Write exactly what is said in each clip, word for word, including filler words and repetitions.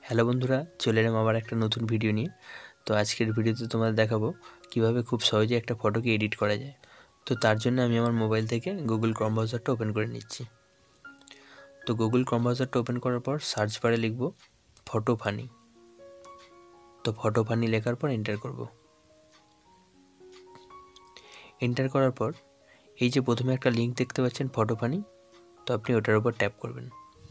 Hello বন্ধুরা, চলে এলাম আবার একটা নতুন ভিডিও নিয়ে। তো আজকের ভিডিওতে তোমাদের দেখাবো কিভাবে খুব সহজে একটা ফটোকে এডিট করা যায়। তো তার জন্য আমি আমার মোবাইল থেকে গুগল ক্রোম ব্রাউজারটা ওপেন করে নিচ্ছি। তো গুগল ক্রোম ব্রাউজারটা ওপেন করার পর সার্চ বারে লিখব ফটো ফানি। তো ফটো ফানি লেখার পর এন্টার করব। এন্টার করার পর এই যে প্রথমে একটা লিঙ্ক দেখতে পাচ্ছেন ফটো ফানি, তো আপনি ওটার উপর ট্যাপ করবেন।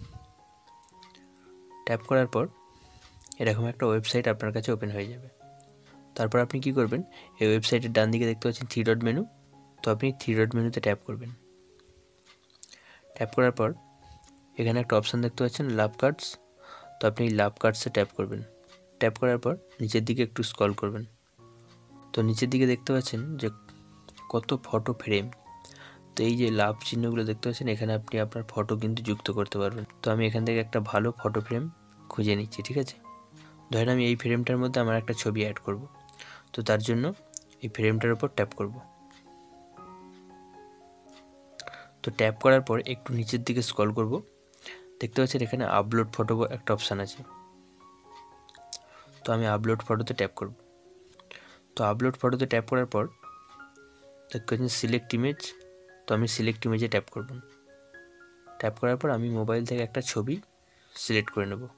ট্যাপ করার পর এরকম একটা ওয়েবসাইট আপনার কাছে ওপেন হয়ে যাবে। তারপর আপনি কি করবেন, এই ওয়েবসাইটের ডান দিকে দেখতে পাচ্ছেন থ্রি ডট মেনু, তো আপনি থ্রি ডট মেনুতে ট্যাপ করবেন। ট্যাপ করার পর এখানে একটা অপশান দেখতে পাচ্ছেন লাভ কার্ডস, তো আপনি লাভ কার্ডসে ট্যাপ করবেন। ট্যাপ করার পর নিচের দিকে একটু স্ক্রল করবেন। তো নিচের দিকে দেখতে পাচ্ছেন যে কত ফটো ফ্রেম, তো এই যে লাভ চিহ্নগুলো দেখতে পাচ্ছেন এখানে আপনি আপনার ফটো কিন্তু যুক্ত করতে পারবেন। তো আমি এখান থেকে একটা ভালো ফটো ফ্রেম খুঁজে নিচ্ছি, ঠিক আছে। ধরেন আমি এই ফ্রেমটার মধ্যে আমার একটা ছবি অ্যাড করব, তো তার জন্য এই ফ্রেমটার উপর ট্যাপ করব। তো ট্যাপ করার পর একটু নিচের দিকে স্ক্রল করব, দেখতে পাচ্ছেন এখানে আপলোড ফটো একটা অপশান আছে, তো আমি আপলোড ফটোতে ট্যাপ করব। তো আপলোড ফটোতে ট্যাপ করার পর দেখতে পাচ্ছেন সিলেক্ট ইমেজ, তো আমি সিলেক্ট ইমেজে ট্যাপ করব। ট্যাপ করার পর আমি মোবাইল থেকে একটা ছবি সিলেক্ট করে নেব।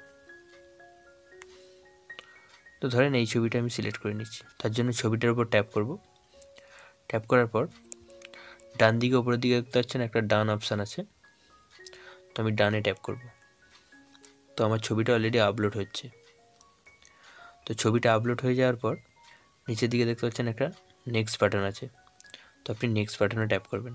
তো ধরেন এই ছবিটা আমি সিলেক্ট করে নিচ্ছি, তার জন্য ছবিটার উপর ট্যাপ করব। ট্যাপ করার পর ডান দিকে উপরের দিকে দেখতে পাচ্ছেন একটা ডান অপশান আছে, তো আমি ডানে ট্যাপ করব। তো আমার ছবিটা অলরেডি আপলোড হচ্ছে। তো ছবিটা আপলোড হয়ে যাওয়ার পর নিচের দিকে দেখতে পাচ্ছেন একটা নেক্সট বাটন আছে, তো আপনি নেক্সট বাটনে ট্যাপ করবেন।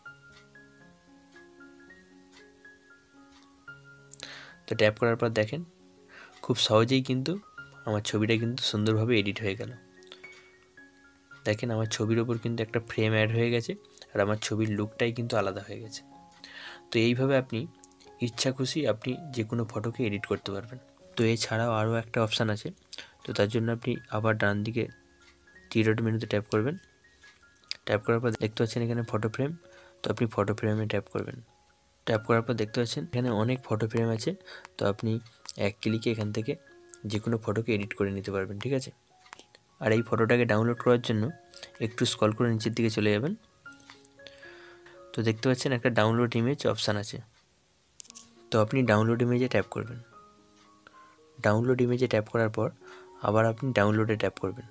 তো ট্যাপ করার পর দেখেন খুব সহজেই কিন্তু আমার ছবিটা কিন্তু সুন্দরভাবে এডিট হয়ে গেল। দেখেন আমার ছবির ওপর কিন্তু একটা ফ্রেম অ্যাড হয়ে গেছে, আর আমার ছবির লুকটাই কিন্তু আলাদা হয়ে গেছে। তো এইভাবে আপনি ইচ্ছা খুশি আপনি যে কোনো ফটোকে এডিট করতে পারবেন। তো এছাড়াও আরও একটা অপশান আছে, তো তার জন্য আপনি আবার ডান দিকে থ্রি ডট মেনুতে ট্যাপ করবেন। ট্যাপ করার পর দেখতে পাচ্ছেন এখানে ফটো ফ্রেম, তো আপনি ফটো ফ্রেমে ট্যাপ করবেন। ট্যাপ করার পর দেখতে পাচ্ছেন এখানে অনেক ফটো ফ্রেম আছে, তো আপনি এক ক্লিকে এখান থেকে যে কোনো ফটোকে এডিট করে নিতে পারবেন, ঠিক আছে। আর এই ফটোটাকে ডাউনলোড করার জন্য একটু স্ক্রল করে নিচের দিকে চলে যাবেন। তো দেখতে পাচ্ছেন একটা ডাউনলোড ইমেজ অপশান আছে, তো আপনি ডাউনলোড ইমেজে ট্যাপ করবেন। ডাউনলোড ইমেজে ট্যাপ করার পর আবার আপনি ডাউনলোডে ট্যাপ করবেন।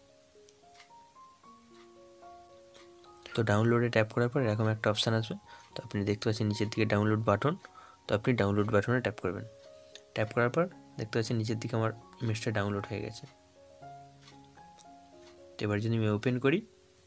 তো ডাউনলোডে ট্যাপ করার পর এরকম একটা অপশান আসবে, তো আপনি দেখতে পাচ্ছেন নিচের দিকে ডাউনলোড বাটন, তো আপনি ডাউনলোড বাটনে ট্যাপ করবেন। ট্যাপ করার পর দেখতে পাচ্ছেন নিচের দিকে আমার ইমেজটা ডাউনলোড হয়ে গেছে। তো এবার যদি আমি ওপেন করি,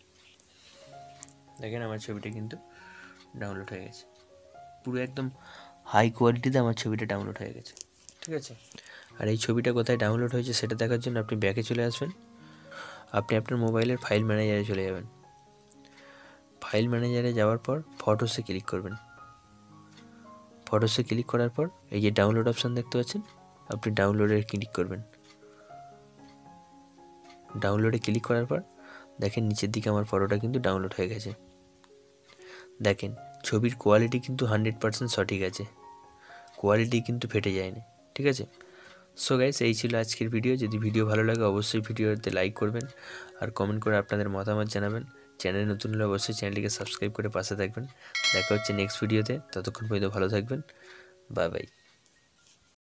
দেখেন আমার ছবিটা কিন্তু ডাউনলোড হয়ে গেছে। পুরো একদম হাই কোয়ালিটিতে আমার ছবিটা ডাউনলোড হয়ে গেছে, ঠিক আছে। আর এই ছবিটা কোথায় ডাউনলোড হয়েছে সেটা দেখার জন্য আপনি ব্যাকে চলে আসবেন। আপনি আপনার মোবাইলের ফাইল ম্যানেজারে চলে যাবেন। ফাইল ম্যানেজারে যাওয়ার পর ফটোসে ক্লিক করবেন। ফটোসে ক্লিক করার পর এই যে ডাউনলোড অপশান দেখতে পাচ্ছেন, আপনি ডাউনলোডে ক্লিক করবেন। ডাউনলোডে ক্লিক করার পর দেখেন নিচের দিকে আমার ফটোটা কিন্তু ডাউনলোড হয়ে গেছে। দেখেন ছবির কোয়ালিটি কিন্তু হান্ড্রেড পারসেন্ট সঠিক আছে, কোয়ালিটি কিন্তু ফেটে যায়নি, ঠিক আছে। সো গাইস, এই ছিল আজকের ভিডিও। যদি ভিডিও ভালো লাগে অবশ্যই ভিডিওতে লাইক করবেন আর কমেন্ট করে আপনাদের মতামত জানাবেন। চ্যানেল নতুন হলে অবশ্যই চ্যানেলটিকে সাবস্ক্রাইব করে পাশে থাকবেন। দেখা হচ্ছে নেক্সট ভিডিওতে, ততক্ষণ পর্যন্ত ভালো থাকবেন। Bye by.